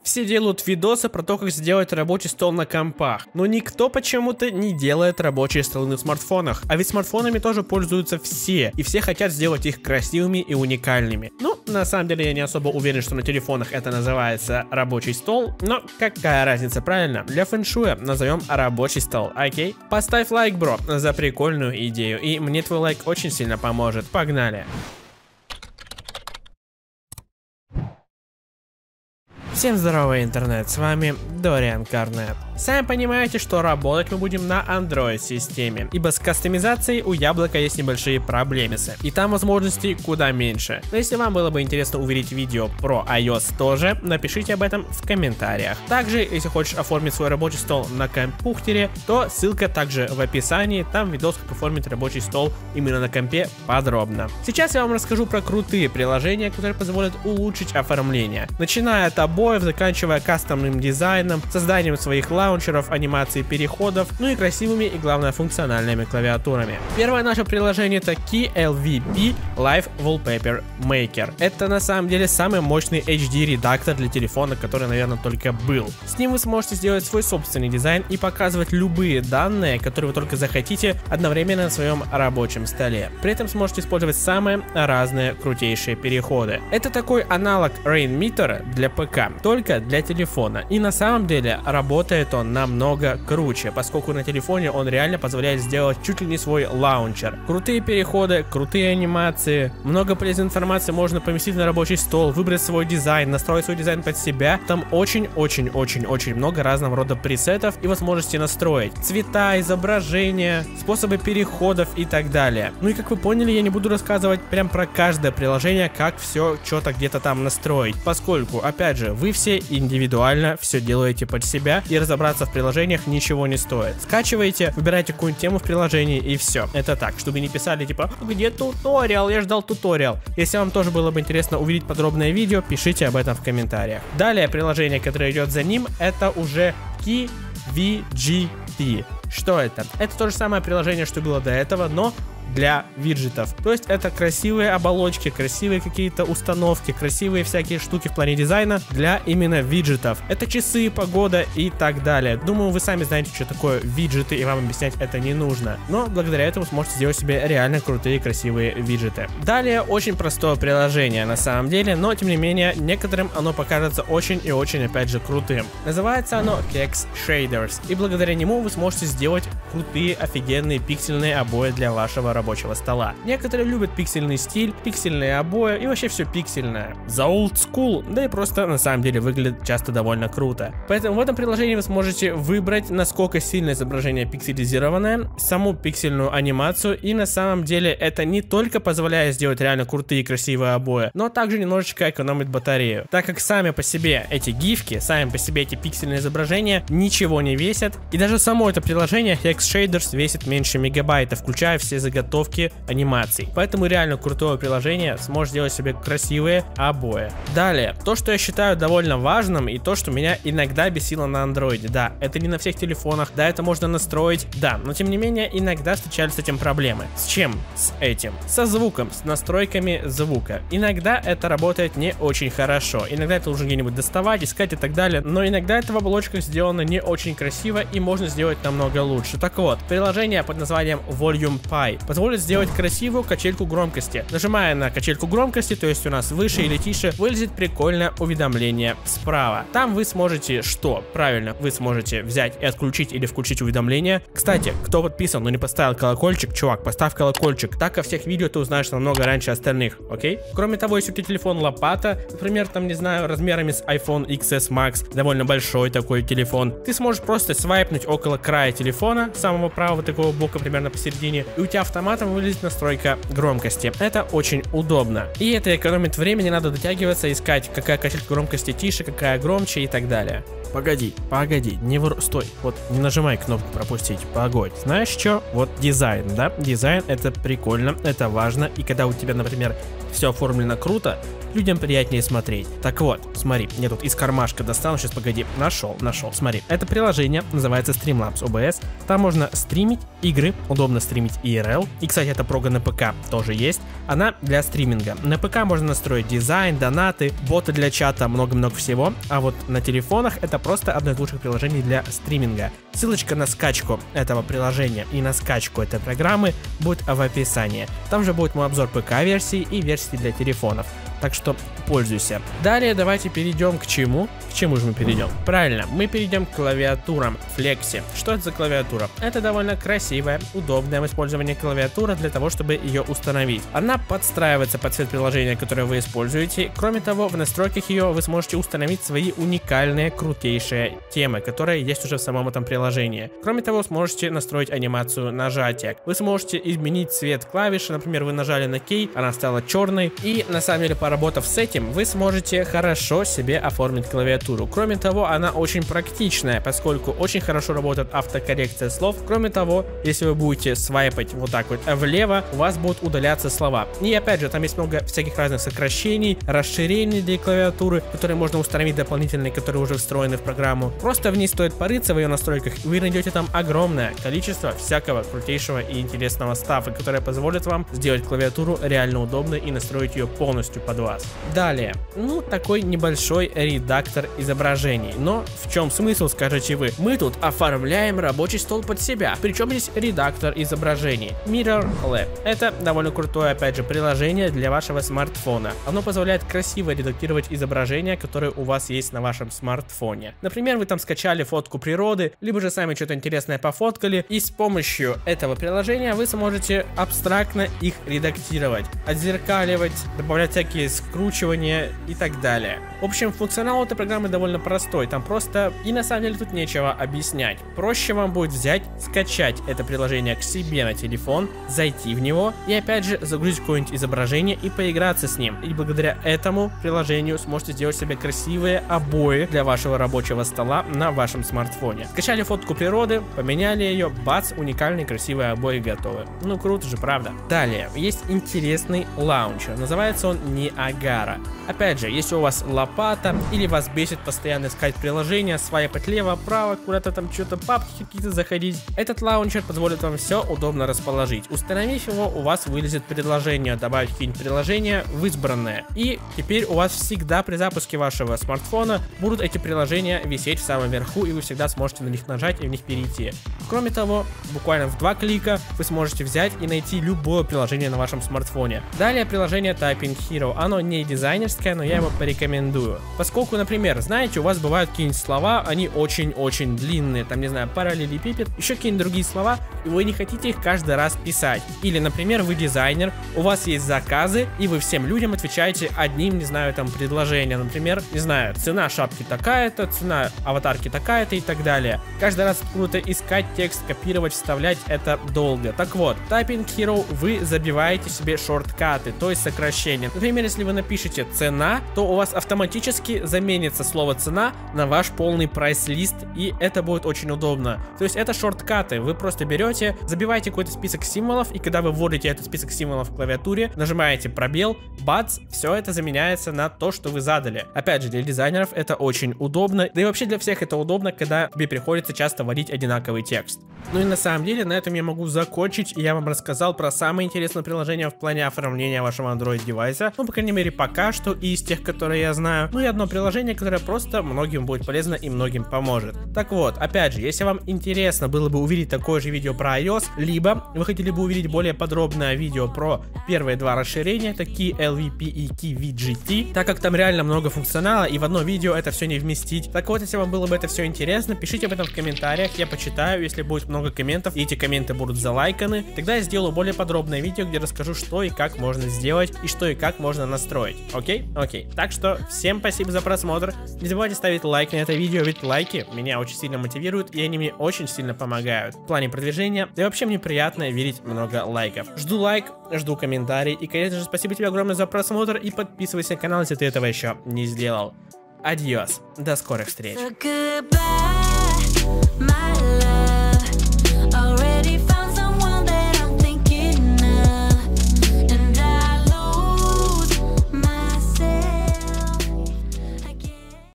Все делают видосы про то, как сделать рабочий стол на компах, но никто почему-то не делает рабочие столы на смартфонах. А ведь смартфонами тоже пользуются все, и все хотят сделать их красивыми и уникальными. Ну, на самом деле я не особо уверен, что на телефонах это называется рабочий стол, но какая разница, правильно? Для фэншуя назовем рабочий стол, окей? Поставь лайк, бро, за прикольную идею, и мне твой лайк очень сильно поможет. Погнали! Всем здорово, интернет, с вами Дориан Корнет. Сами понимаете, что работать мы будем на Android системе, ибо с кастомизацией у яблока есть небольшие проблемы, и там возможностей куда меньше. Но если вам было бы интересно увидеть видео про iOS тоже, напишите об этом в комментариях. Также, если хочешь оформить свой рабочий стол на компьютере, то ссылка также в описании, там видос, как оформить рабочий стол именно на компе подробно. Сейчас я вам расскажу про крутые приложения, которые позволят улучшить оформление, начиная от обоев, заканчивая кастомным дизайном, созданием своих лаунчеров, анимации переходов, ну и красивыми и главное функциональными клавиатурами. Первое наше приложение это KLVP Live Wallpaper Maker. Это на самом деле самый мощный HD редактор для телефона, который, наверное, только был. С ним вы сможете сделать свой собственный дизайн и показывать любые данные, которые вы только захотите, одновременно на своем рабочем столе. При этом сможете использовать самые разные крутейшие переходы. Это такой аналог Rainmeter для ПК, только для телефона. И на самом деле работает он намного круче, поскольку на телефоне он реально позволяет сделать чуть ли не свой лаунчер. Крутые переходы, крутые анимации, много полезной информации можно поместить на рабочий стол, выбрать свой дизайн, настроить свой дизайн под себя. Там очень много разного рода пресетов и возможности настроить цвета, изображения, способы переходов и так далее. Ну и как вы поняли, я не буду рассказывать прям про каждое приложение, как все что-то где-то там настроить, поскольку, опять же, вы все индивидуально все делаете под себя, и разобраться в приложениях ничего не стоит. Скачивайте, выбирайте какую-нибудь тему в приложении и все. Это так, чтобы не писали типа, где туториал, я ждал туториал. Если вам тоже было бы интересно увидеть подробное видео, пишите об этом в комментариях. Далее приложение, которое идет за ним, это уже KVGP. Что это? Это то же самое приложение, что было до этого, но для виджетов. То есть это красивые оболочки, красивые какие-то установки, красивые всякие штуки в плане дизайна для именно виджетов. Это часы, погода и так далее. Думаю, вы сами знаете, что такое виджеты, и вам объяснять это не нужно. Но благодаря этому сможете сделать себе реально крутые, красивые виджеты. Далее очень простое приложение на самом деле, но тем не менее некоторым оно покажется очень и очень опять же крутым. Называется оно Kex Shaders, и благодаря нему вы сможете сделать крутые, офигенные пиксельные обои для вашего рабочего стола. Некоторые любят пиксельный стиль, пиксельные обои и вообще все пиксельное. За old school, да и просто на самом деле выглядит часто довольно круто. Поэтому в этом приложении вы сможете выбрать, насколько сильно изображение пикселизированное, саму пиксельную анимацию, и на самом деле это не только позволяет сделать реально крутые и красивые обои, но также немножечко экономит батарею, так как сами по себе эти гифки, сами по себе эти пиксельные изображения ничего не весят, и даже само это приложение Kex Shaders весит меньше мегабайта, включая все заготовки анимаций. Поэтому реально крутое приложение сможет сделать себе красивые обои. Далее, то, что я считаю довольно важным, и то, что меня иногда бесило на андроиде. Да, это не на всех телефонах, да, это можно настроить, да, но тем не менее иногда встречались с этим проблемы. С чем? С этим. Со звуком, с настройками звука. Иногда это работает не очень хорошо, иногда это нужно где-нибудь доставать, искать и так далее, но иногда это в оболочках сделано не очень красиво и можно сделать намного лучше. Так вот, приложение под названием Volume Pi позволит сделать красивую качельку громкости. Нажимая на качельку громкости, то есть у нас выше или тише, вылезет прикольное уведомление справа. Там вы сможете что? Правильно, вы сможете взять и отключить или включить уведомления. Кстати, кто подписан, но не поставил колокольчик, чувак, поставь колокольчик. Так во всех видео ты узнаешь намного раньше остальных, окей? Кроме того, если у тебя телефон лопата, например, там, не знаю, размерами с iPhone XS Max, довольно большой такой телефон, ты сможешь просто свайпнуть около края телефона, самого правого такого бока, примерно посередине, и у тебя автоматом вылезет настройка громкости. Это очень удобно. И это экономит время, не надо дотягиваться, искать, какая качелька громкости тише, какая громче и так далее. Погоди, стой, вот не нажимай кнопку пропустить, погодь. Знаешь что? Вот дизайн, да? Дизайн это прикольно, это важно, и когда у тебя, например, все оформлено круто, людям приятнее смотреть. Так вот, смотри, я тут из кармашка достал, сейчас погоди, нашел, смотри. Это приложение называется Streamlabs OBS, там можно стримить игры, удобно стримить IRL, и, кстати, эта прога на ПК тоже есть, она для стриминга. На ПК можно настроить дизайн, донаты, боты для чата, много-много всего, а вот на телефонах это просто одно из лучших приложений для стриминга. Ссылочка на скачку этого приложения и на скачку этой программы будет в описании. Там же будет мой обзор ПК-версии и версии для телефонов. Так что пользуйся. Далее давайте перейдем к чему? К чему же мы перейдем? Правильно, мы перейдем к клавиатурам Flexi. Что это за клавиатура? Это довольно красивая, удобная в использовании клавиатура для того, чтобы ее установить. Она подстраивается под цвет приложения, которое вы используете. Кроме того, в настройках ее вы сможете установить свои уникальные, крутейшие темы, которые есть уже в самом этом приложении. Кроме того, сможете настроить анимацию нажатия. Вы сможете изменить цвет клавиши. Например, вы нажали на кей, она стала черной. И на самом деле, поработав с этим, вы сможете хорошо себе оформить клавиатуру. Кроме того, она очень практичная, поскольку очень хорошо работает автокоррекция слов. Кроме того, если вы будете свайпать вот так вот влево, у вас будут удаляться слова. И опять же, там есть много всяких разных сокращений, расширений для клавиатуры, которые можно установить дополнительные, которые уже встроены в программу. Просто в ней стоит порыться в ее настройках, и вы найдете там огромное количество всякого крутейшего и интересного стафа, которое позволит вам сделать клавиатуру реально удобной и настроить ее полностью под вас. Далее, такой небольшой редактор изображений. Но в чем смысл, скажете вы? Мы тут оформляем рабочий стол под себя. Причем здесь редактор изображений. Mirror Lab. Это довольно крутое, опять же, приложение для вашего смартфона. Оно позволяет красиво редактировать изображения, которые у вас есть на вашем смартфоне. Например, вы там скачали фотку природы, либо же сами что-то интересное пофоткали, и с помощью этого приложения вы сможете абстрактно их редактировать, отзеркаливать, добавлять всякие скручивания и так далее. В общем, функционал этой программы довольно простой, там просто и на самом деле тут нечего объяснять. Проще вам будет взять, скачать это приложение к себе на телефон, зайти в него и опять же загрузить какое-нибудь изображение и поиграться с ним. И благодаря этому приложению сможете сделать себе красивые обои для вашего рабочего стола на вашем смартфоне. Скачали фотку природы, поменяли ее, бац, уникальные красивые обои готовы. Ну круто же, правда? Далее, есть интересный лаунчер, называется он Niagara. Опять же, если у вас лопата или вас бесит постоянно искать приложения, свайпать лево-право, куда-то там что-то папки какие-то заходить, этот лаунчер позволит вам все удобно расположить. Установив его, у вас вылезет предложение, добавить какие-нибудь приложения в избранное. И теперь у вас всегда при запуске вашего смартфона будут эти приложения висеть в самом верху, и вы всегда сможете на них нажать и в них перейти. Кроме того, буквально в 2 клика вы сможете взять и найти любое приложение на вашем смартфоне. Далее приложение Typing Hero. Оно не дизайнерское, но я его порекомендую. Поскольку, например, знаете, у вас бывают какие-нибудь слова, они очень-очень длинные, там, не знаю, параллелепипед, еще какие-нибудь другие слова, и вы не хотите их каждый раз писать. Или, например, вы дизайнер, у вас есть заказы, и вы всем людям отвечаете одним, не знаю, там, предложением. Например, не знаю, цена шапки такая-то, цена аватарки такая-то и так далее. Каждый раз откуда-то искать текст, копировать, вставлять, это долго. Так вот, Typing Hero вы забиваете себе шорткаты, то есть сокращения. Например, если вы напишете цена, то у вас автоматически заменится слово цена на ваш полный прайс-лист, и это будет очень удобно. То есть это шорткаты, вы просто берете, забиваете какой-то список символов, и когда вы вводите этот список символов в клавиатуре, нажимаете пробел, бац, все это заменяется на то, что вы задали. Опять же, для дизайнеров это очень удобно, да и вообще для всех это удобно, когда тебе приходится часто вводить одинаковый текст. Ну и на самом деле на этом я могу закончить, и я вам рассказал про самое интересное приложение в плане оформления вашего Android девайса, ну по крайней мере пока что, и из тех, которые я знаю. Ну и одно приложение, которое просто многим будет полезно и многим поможет. Так вот, опять же, если вам интересно было бы увидеть такое же видео про iOS, либо вы хотели бы увидеть более подробное видео про первые два расширения, такие LVP и KeyVGT, так как там реально много функционала, и в одно видео это все не вместить. Так вот, если вам было бы это все интересно, пишите об этом в комментариях, я почитаю. Если будет много комментов, и эти комменты будут залайканы, тогда я сделаю более подробное видео, где расскажу, что и как можно сделать, и что и как можно настроить. Окей? Окей. Так что всем спасибо за просмотр. Не забывайте ставить лайк на это видео, ведь лайки меня очень сильно мотивируют, и они мне очень сильно помогают в плане продвижения. Да и вообще мне приятно видеть много лайков. Жду лайк, жду комментарий, и, конечно же, спасибо тебе огромное за просмотр, и подписывайся на канал, если ты этого еще не сделал. Адьос. До скорых встреч.